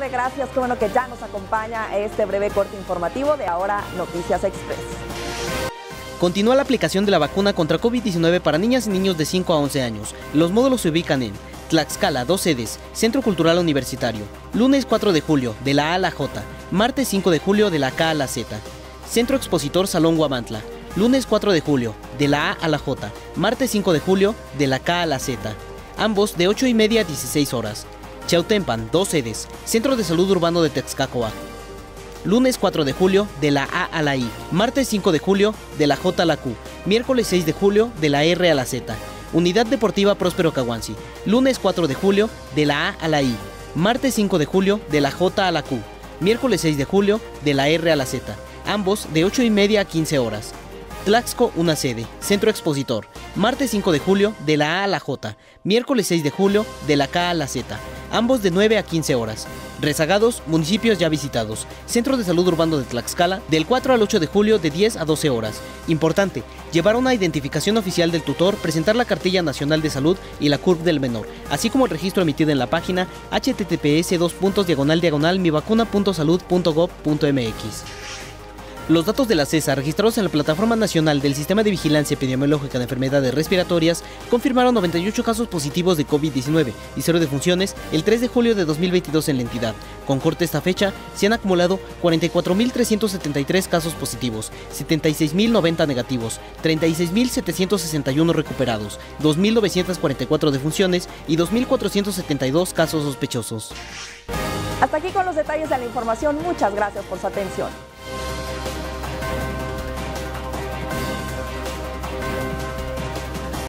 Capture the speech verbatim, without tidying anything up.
tarde, gracias. Qué bueno que ya nos acompaña este breve corte informativo de Ahora Noticias Express. Continúa la aplicación de la vacuna contra COVID diecinueve para niñas y niños de cinco a once años. Los módulos se ubican en Tlaxcala, dos sedes, Centro Cultural Universitario, lunes cuatro de julio, de la A a la J, martes cinco de julio, de la K a la Z. Centro Expositor Salón Huamantla, lunes cuatro de julio, de la A a la J, martes cinco de julio, de la K a la Z. Ambos de ocho y media a dieciséis horas. Chautempan, dos sedes, Centro de Salud Urbano de Texcacoa. Lunes cuatro de julio, de la A a la I, martes cinco de julio, de la J a la Q, miércoles seis de julio, de la R a la Z. Unidad Deportiva Próspero Caguanzi, lunes cuatro de julio, de la A a la I, martes cinco de julio, de la J a la Q, miércoles seis de julio, de la R a la Z, ambos de ocho y media a quince horas. Tlaxco, una sede, Centro Expositor, martes cinco de julio, de la A a la J, miércoles seis de julio, de la K a la Z, ambos de nueve a quince horas. Rezagados, municipios ya visitados, Centro de Salud Urbano de Tlaxcala, del cuatro al ocho de julio, de diez a doce horas. Importante, llevar una identificación oficial del tutor, presentar la Cartilla Nacional de Salud y la C U R P del menor, así como el registro emitido en la página h t t p s dos puntos diagonal diagonal mivacuna punto salud punto gob punto m x. Los datos de la C E S A registrados en la Plataforma Nacional del Sistema de Vigilancia Epidemiológica de Enfermedades Respiratorias confirmaron noventa y ocho casos positivos de COVID diecinueve y cero defunciones el tres de julio de dos mil veintidós en la entidad. Con corte esta fecha, se han acumulado cuarenta y cuatro mil trescientos setenta y tres casos positivos, setenta y seis mil noventa negativos, treinta y seis mil setecientos sesenta y uno recuperados, dos mil novecientas cuarenta y cuatro defunciones y dos mil cuatrocientos setenta y dos casos sospechosos. Hasta aquí con los detalles de la información. Muchas gracias por su atención.